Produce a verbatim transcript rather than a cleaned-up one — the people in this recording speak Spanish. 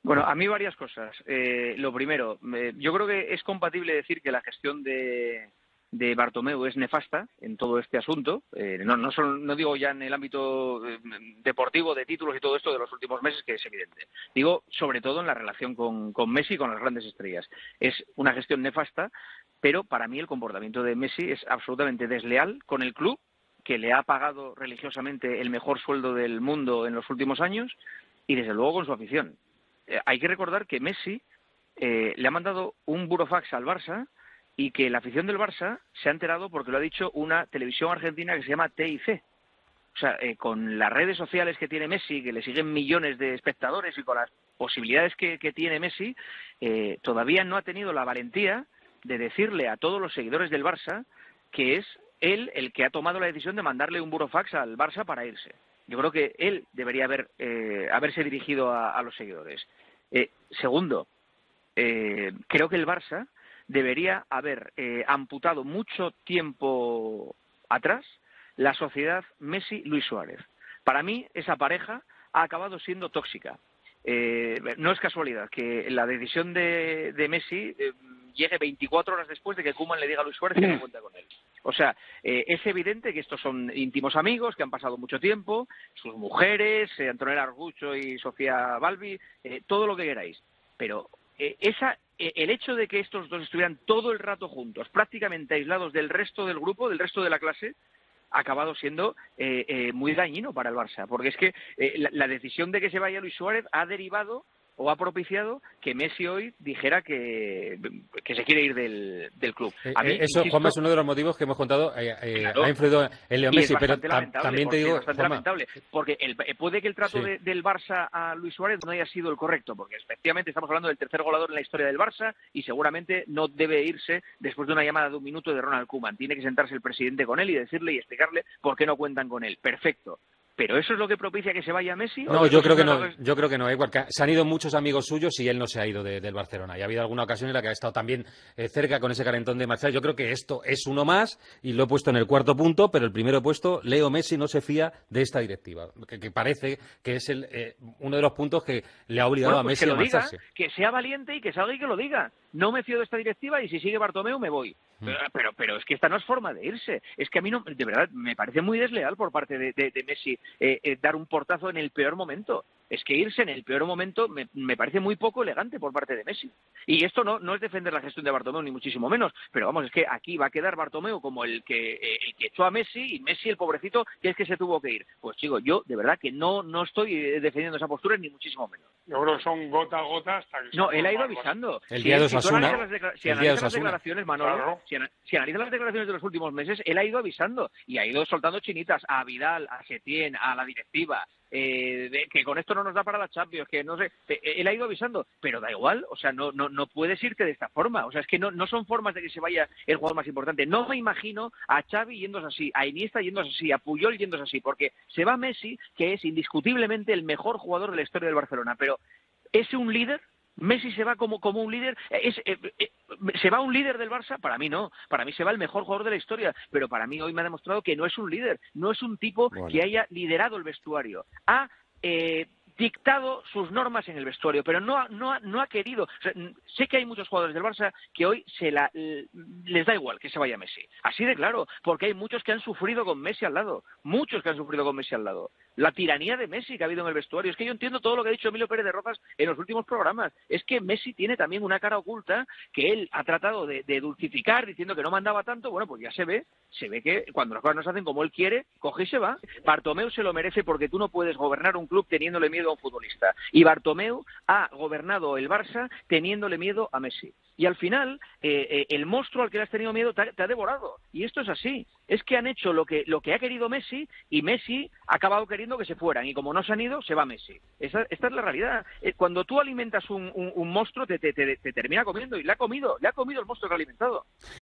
Bueno, a mí varias cosas. Eh, lo primero, eh, yo creo que es compatible decir que la gestión de, de Bartomeu es nefasta en todo este asunto. Eh, no, no, solo, no digo ya en el ámbito eh, deportivo, de títulos y todo esto de los últimos meses, que es evidente. Digo, sobre todo en la relación con, con Messi y con las grandes estrellas. Es una gestión nefasta, pero para mí el comportamiento de Messi es absolutamente desleal con el club, que le ha pagado religiosamente el mejor sueldo del mundo en los últimos años, y desde luego con su afición. Eh, hay que recordar que Messi eh, le ha mandado un burofax al Barça y que la afición del Barça se ha enterado porque lo ha dicho una televisión argentina que se llama T I C. O sea, eh, con las redes sociales que tiene Messi, que le siguen millones de espectadores, y con las posibilidades que, que tiene Messi, eh, todavía no ha tenido la valentía de decirle a todos los seguidores del Barça que es él el que ha tomado la decisión de mandarle un burofax al Barça para irse. Yo creo que él debería haber eh, haberse dirigido a, a los seguidores. Eh, segundo, eh, creo que el Barça debería haber eh, amputado mucho tiempo atrás la sociedad Messi-Luis Suárez. Para mí, esa pareja ha acabado siendo tóxica. Eh, no es casualidad que la decisión de, de Messi eh, llegue veinticuatro horas después de que Koeman le diga a Luis Suárez que no cuenta con él. O sea, eh, es evidente que estos son íntimos amigos, que han pasado mucho tiempo, sus mujeres, eh, Antonella Argucho y Sofía Balbi, eh, todo lo que queráis. Pero eh, esa, eh, el hecho de que estos dos estuvieran todo el rato juntos, prácticamente aislados del resto del grupo, del resto de la clase, ha acabado siendo eh, eh, muy dañino para el Barça. Porque es que eh, la, la decisión de que se vaya Luis Suárez ha derivado o ha propiciado que Messi hoy dijera que, que se quiere ir del, del club. A mí, eh, eso, insisto, Juanma, es uno de los motivos que hemos contado, eh, eh, claro, ha influido en Leo Messi, pero ta también te digo, es bastante Juanma, lamentable, porque el, puede que el trato sí. de, del Barça a Luis Suárez no haya sido el correcto, porque efectivamente estamos hablando del tercer goleador en la historia del Barça y seguramente no debe irse después de una llamada de un minuto de Ronald Koeman. Tiene que sentarse el presidente con él y decirle y explicarle por qué no cuentan con él. Perfecto. ¿Pero eso es lo que propicia que se vaya Messi? No, yo creo que no, yo creo que no, igual que se han ido muchos amigos suyos y él no se ha ido de, del Barcelona. Y ha habido alguna ocasión en la que ha estado también eh, cerca con ese calentón de marchar. Yo creo que esto es uno más y lo he puesto en el cuarto punto, pero el primero puesto, Leo Messi no se fía de esta directiva, que, que parece que es el, eh, uno de los puntos que le ha obligado bueno, pues a Messi que lo a marcharse. Diga, que sea valiente y que salga y que lo diga. No me fío de esta directiva y si sigue Bartomeu me voy. Pero, pero, pero es que esta no es forma de irse. Es que a mí, no, de verdad, me parece muy desleal por parte de, de, de Messi eh, eh, dar un portazo en el peor momento. Es que irse en el peor momento me, me parece muy poco elegante por parte de Messi. Y esto no, no es defender la gestión de Bartomeu, ni muchísimo menos. Pero vamos, es que aquí va a quedar Bartomeu como el que, eh, el que echó a Messi y Messi, el pobrecito, que es que se tuvo que ir. Pues chico, yo de verdad que no, no estoy defendiendo esa postura, ni muchísimo menos. Yo creo que son gota a gota hasta que... No, él ha ido avisando. El día de Osasuna. Si analizas las declaraciones, Manolo, claro. si, an si analizas las declaraciones de los últimos meses, él ha ido avisando y ha ido soltando chinitas a Vidal, a Setién, a la directiva, eh, de, que con esto no nos da para la Champions, que no sé, eh, él ha ido avisando, pero da igual, o sea, no no no puedes irte de esta forma, o sea, es que no, no son formas de que se vaya el jugador más importante. No me imagino a Xavi yéndose así, a Iniesta yéndose así, a Puyol yéndose así, porque se va Messi, que es indiscutiblemente el mejor jugador de la historia del Barcelona, pero ¿es un líder? ¿Messi se va como, como un líder? ¿Es, eh, eh, ¿Se va un líder del Barça? Para mí no. Para mí se va el mejor jugador de la historia. Pero para mí hoy me ha demostrado que no es un líder. No es un tipo bueno. que haya liderado el vestuario. Ha eh, dictado sus normas en el vestuario, pero no, no, no ha querido. O sea, sé que hay muchos jugadores del Barça que hoy se la, les da igual que se vaya Messi. Así de claro. Porque hay muchos que han sufrido con Messi al lado. Muchos que han sufrido con Messi al lado. La tiranía de Messi que ha habido en el vestuario. Es que yo entiendo todo lo que ha dicho Emilio Pérez de Rozas en los últimos programas. Es que Messi tiene también una cara oculta que él ha tratado de, de dulcificar diciendo que no mandaba tanto. Bueno, pues ya se ve, se ve que cuando las cosas no se hacen como él quiere, coge y se va. Bartomeu se lo merece porque tú no puedes gobernar un club teniéndole miedo a un futbolista. Y Bartomeu ha gobernado el Barça teniéndole miedo a Messi. Y al final, eh, eh, el monstruo al que le has tenido miedo te ha, te ha devorado. Y esto es así. Es que han hecho lo que, lo que ha querido Messi y Messi ha acabado queriendo que se fueran. Y como no se han ido, se va Messi. Esa, esta es la realidad. Eh, cuando tú alimentas un, un, un monstruo, te, te, te, te termina comiendo. Y le ha comido, le ha comido el monstruo que ha alimentado.